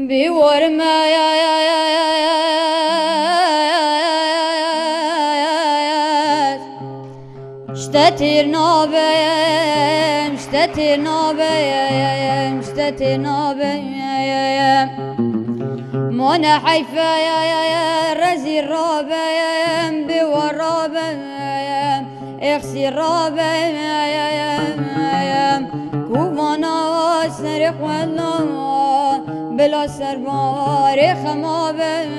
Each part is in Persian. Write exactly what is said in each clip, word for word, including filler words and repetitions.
بورما يا يا يا يا اشتتر نابم اشتتر نابم اشتتر نابم من حيفا يا يا يا رزي الرابم بورابم اخسي الرابم يا يا يا كوفانا سرق والله بلا سربار خمابم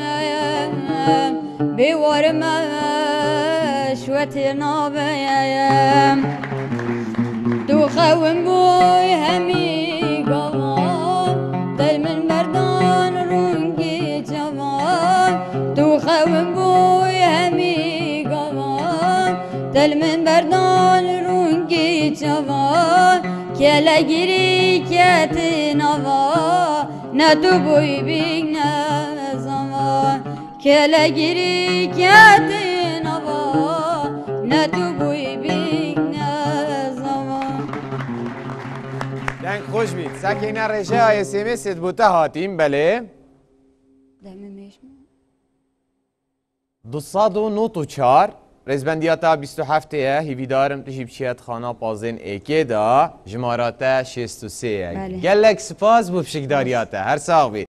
بورما شوتر نابم دو خوم بوی همی گوان دل من مردان رونگی جوان دو خوم بوی همی گوان دل من مردان رونگی جوان کلا گیری کتی نوا ندو بوی بیگ نزوان کلا گیری کتی نوا ندو بوی بیگ نزوان. دنگ خوش بید. سکینه رشه های سیمه سید بوته هاتیم بله؟ دمه میشم دوصد و نوت و چار رزبندیاتا بیست و هفته هیوی دارم تجیب چیت خانه پازین ایکی دا جماراتا شست و سه بله. گلک سپاس بو بشکداریاتا هر ساغ بید.